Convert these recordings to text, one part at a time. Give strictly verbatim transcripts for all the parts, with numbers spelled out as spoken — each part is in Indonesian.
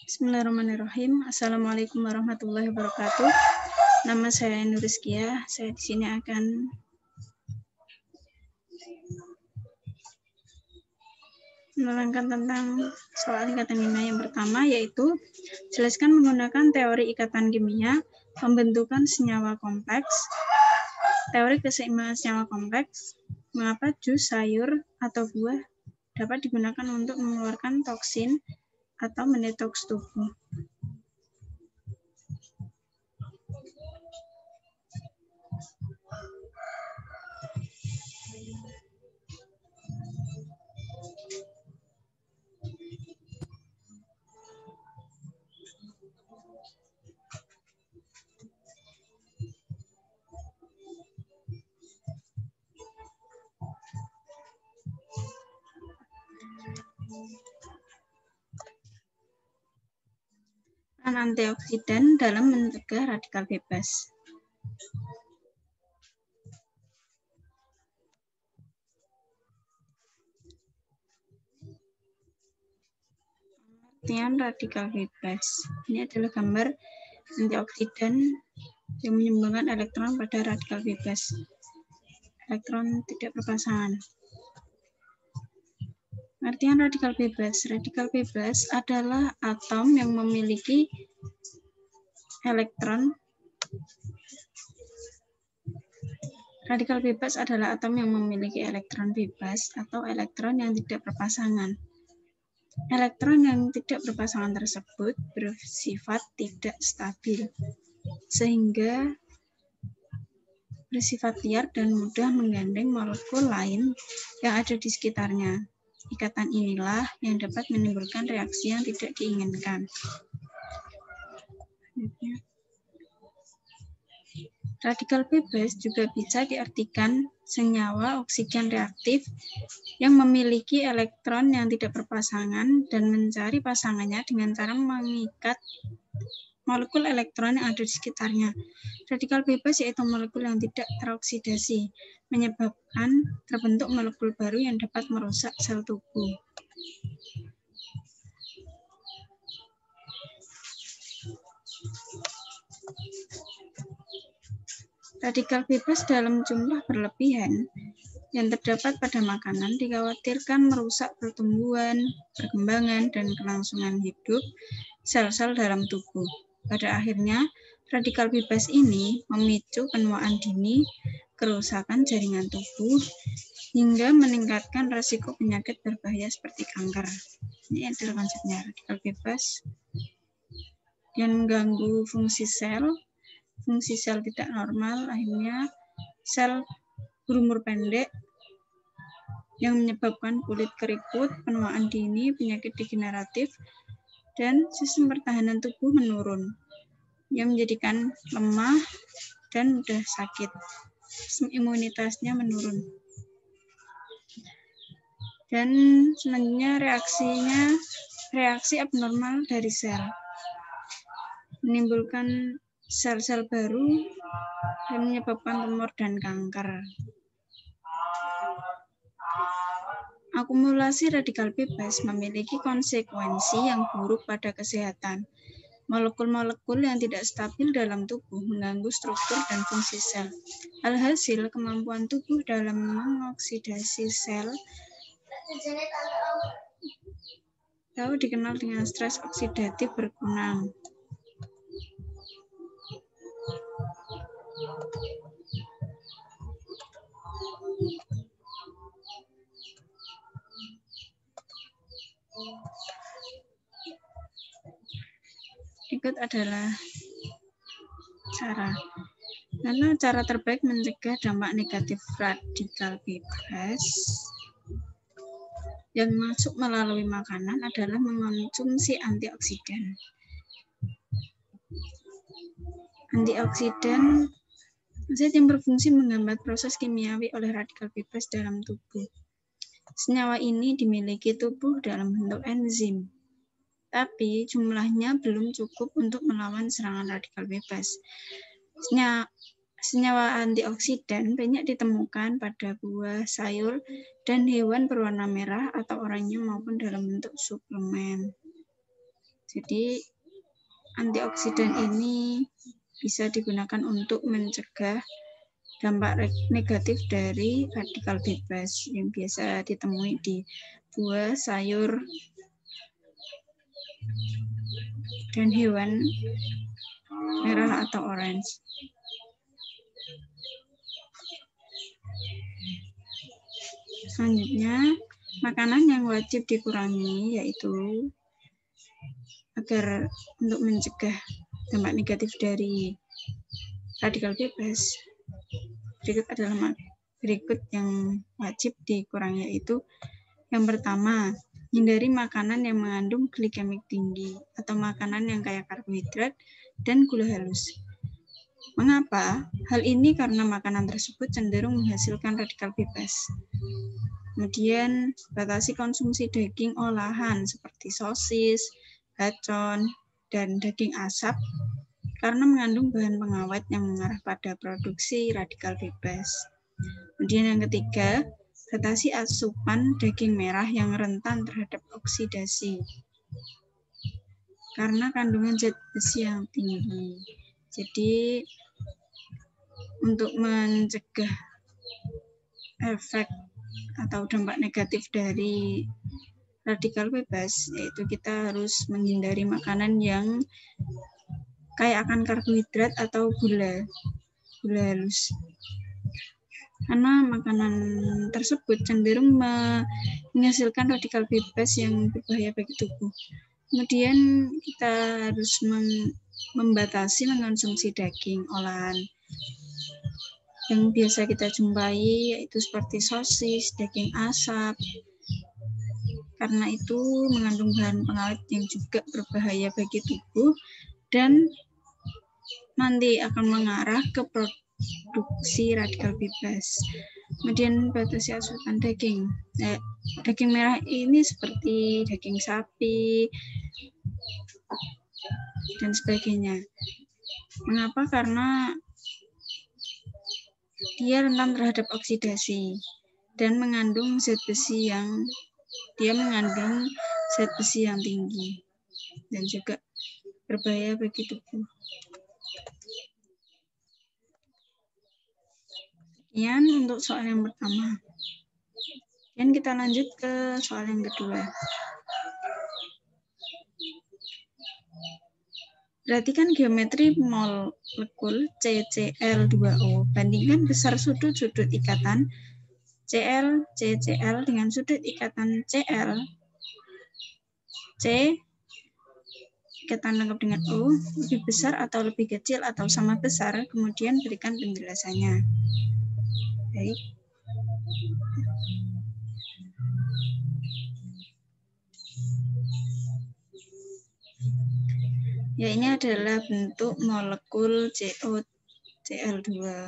Bismillahirrahmanirrahim. Assalamualaikum warahmatullahi wabarakatuh. Nama saya Nurizkia. Saya di sini akan menerangkan tentang soal ikatan kimia yang pertama, yaitu jelaskan menggunakan teori ikatan kimia pembentukan senyawa kompleks. Teori keseimbangan senyawa kompleks, mengapa jus, sayur, atau buah dapat digunakan untuk mengeluarkan toksin atau mendetoks tubuh. Peran antioksidan dalam mencegah radikal bebas. Pengertian radikal bebas. Ini adalah gambar antioksidan yang menyumbangkan elektron pada radikal bebas. Elektron tidak berpasangan. Pengertian radikal bebas. Radikal bebas adalah atom yang memiliki elektron. Radikal bebas adalah atom yang memiliki elektron bebas atau elektron yang tidak berpasangan. Elektron yang tidak berpasangan tersebut bersifat tidak stabil, sehingga bersifat liar dan mudah menggandeng molekul lain yang ada di sekitarnya. Ikatan inilah yang dapat menimbulkan reaksi yang tidak diinginkan. Radikal bebas juga bisa diartikan senyawa oksigen reaktif yang memiliki elektron yang tidak berpasangan dan mencari pasangannya dengan cara mengikat molekul elektron yang ada di sekitarnya. Radikal bebas yaitu molekul yang tidak teroksidasi, menyebabkan terbentuk molekul baru yang dapat merusak sel tubuh. Radikal bebas dalam jumlah berlebihan yang terdapat pada makanan dikhawatirkan merusak pertumbuhan, perkembangan, dan kelangsungan hidup sel-sel dalam tubuh. Pada akhirnya, radikal bebas ini memicu penuaan dini, kerusakan jaringan tubuh, hingga meningkatkan risiko penyakit berbahaya seperti kanker. Ini adalah konsepnya radikal bebas yang mengganggu fungsi sel. Fungsi sel tidak normal, akhirnya sel berumur pendek yang menyebabkan kulit keriput, penuaan dini, penyakit degeneratif, dan sistem pertahanan tubuh menurun, yang menjadikan lemah dan mudah sakit. Sistem imunitasnya menurun. Dan selanjutnya reaksinya, reaksi abnormal dari sel, menimbulkan sel-sel baru dan menyebabkan tumor dan kanker. Akumulasi radikal bebas memiliki konsekuensi yang buruk pada kesehatan. Molekul-molekul yang tidak stabil dalam tubuh mengganggu struktur dan fungsi sel. Alhasil, kemampuan tubuh dalam mengoksidasi sel atau dikenal dengan stres oksidatif berkurang. Berikut adalah cara. Karena cara terbaik mencegah dampak negatif radikal bebas yang masuk melalui makanan adalah mengonsumsi antioksidan. Antioksidan zat yang berfungsi menghambat proses kimiawi oleh radikal bebas dalam tubuh. Senyawa ini dimiliki tubuh dalam bentuk enzim, tapi jumlahnya belum cukup untuk melawan serangan radikal bebas. Senyawa antioksidan banyak ditemukan pada buah, sayur, dan hewan berwarna merah atau oranye maupun dalam bentuk suplemen. Jadi antioksidan ini bisa digunakan untuk mencegah dampak negatif dari radikal bebas yang biasa ditemui di buah, sayur, dan hewan merah atau orange. Selanjutnya, makanan yang wajib dikurangi yaitu agar untuk mencegah dampak negatif dari radikal bebas. Berikut adalah berikut yang wajib dikurangi, yaitu yang pertama, hindari makanan yang mengandung glikemik tinggi atau makanan yang kaya karbohidrat dan gula halus. Mengapa? Hal ini karena makanan tersebut cenderung menghasilkan radikal bebas. Kemudian, batasi konsumsi daging olahan seperti sosis, bacon, dan daging asap karena mengandung bahan pengawet yang mengarah pada produksi radikal bebas. Kemudian yang ketiga, batasi asupan daging merah yang rentan terhadap oksidasi karena kandungan zat besi yang tinggi. Jadi, untuk mencegah efek atau dampak negatif dari radikal bebas, yaitu kita harus menghindari makanan yang kaya akan karbohidrat atau gula, gula halus. Karena makanan tersebut cenderung menghasilkan radikal bebas yang berbahaya bagi tubuh. Kemudian kita harus membatasi mengonsumsi daging olahan yang biasa kita jumpai, yaitu seperti sosis, daging asap, karena itu mengandung bahan pengawet yang juga berbahaya bagi tubuh dan nanti akan mengarah ke produksi radikal bebas. Kemudian batasi asupan daging. Eh, daging merah ini seperti daging sapi dan sebagainya. Mengapa? Karena dia rentan terhadap oksidasi dan mengandung zat besi yang dia mengandung zat besi yang tinggi dan juga berbahaya bagi tubuh. Sekian untuk soal yang pertama. Dan kita lanjut ke soal yang kedua. Perhatikan geometri molekul C C L dua O. Bandingkan besar sudut-sudut ikatan Cl, C C L dengan sudut ikatan Cl, C, ikatan lengkap dengan O, lebih besar atau lebih kecil atau sama besar, kemudian berikan penjelasannya. Baik. Ya, ini adalah bentuk molekul C O C L dua.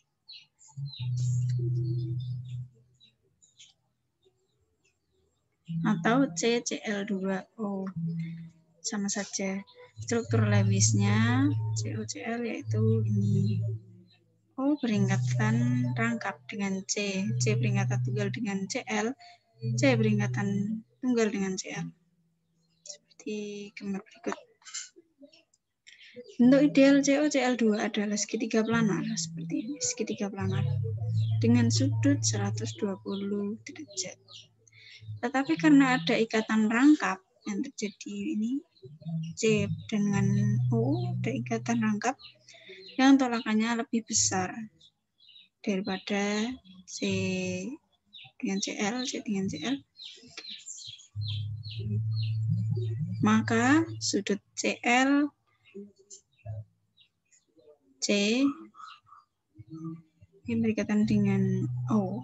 Atau C C L dua O. Sama saja. Struktur Lewisnya C O C L yaitu ini. O beringkatan rangkap dengan C, C beringkatan tunggal dengan Cl, C beringkatan tunggal dengan Cl. Seperti gambar berikut. Bentuk ideal C O C L dua adalah segitiga planar, seperti ini, segitiga planar, dengan sudut seratus dua puluh derajat. Tetapi karena ada ikatan rangkap yang terjadi ini, C dengan O, ada ikatan rangkap yang tolakannya lebih besar daripada C dengan Cl, C dengan Cl, maka sudut Cl, C yang berikatan dengan O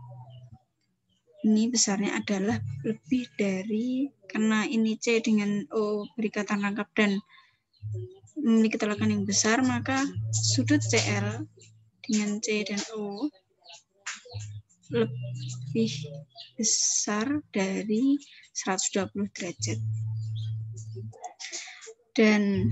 ini besarnya adalah lebih dari, karena ini C dengan O berikatan rangkap dan memiliki tolakan yang besar, maka sudut Cl dengan C dan O lebih besar dari seratus dua puluh derajat. Dan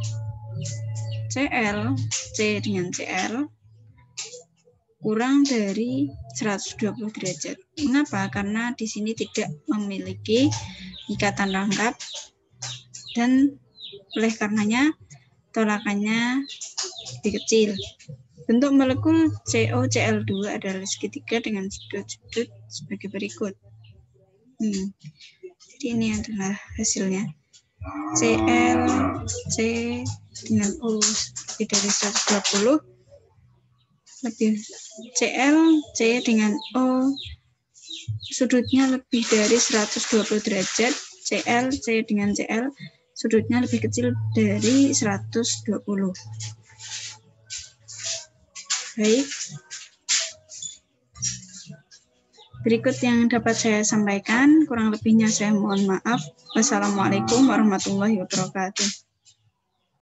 Cl, C dengan Cl kurang dari seratus dua puluh derajat. Mengapa? Karena di sini tidak memiliki ikatan rangkap dan oleh karenanya tolakannya lebih kecil. Bentuk molekul C O C L dua adalah segitiga dengan sudut-sudut sebagai berikut. Hmm. Jadi ini adalah hasilnya. C L, C dengan O lebih dari seratus dua puluh, lebih C L, C dengan O sudutnya lebih dari seratus dua puluh derajat, C L, C dengan C L sudutnya lebih kecil dari seratus dua puluh. Baik. Berikut yang dapat saya sampaikan, kurang lebihnya saya mohon maaf. Wassalamualaikum warahmatullahi wabarakatuh.